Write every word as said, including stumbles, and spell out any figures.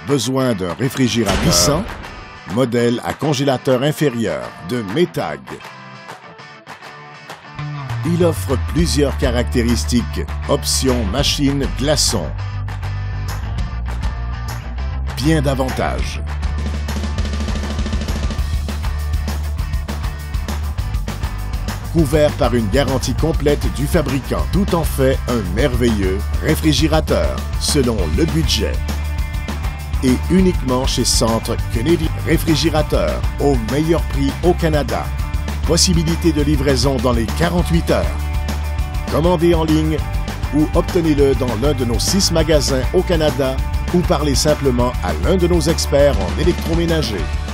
Besoin d'un réfrigérateur puissant? Modèle à congélateur inférieur de Metag. Il offre plusieurs caractéristiques. Option machine glaçon. Bien d'avantages. Couvert par une garantie complète du fabricant. Tout en fait un merveilleux réfrigérateur selon le budget. Et uniquement chez Centre Kennedy. Réfrigérateur au meilleur prix au Canada. Possibilité de livraison dans les quarante-huit heures. Commandez en ligne ou obtenez-le dans l'un de nos six magasins au Canada ou parlez simplement à l'un de nos experts en électroménager.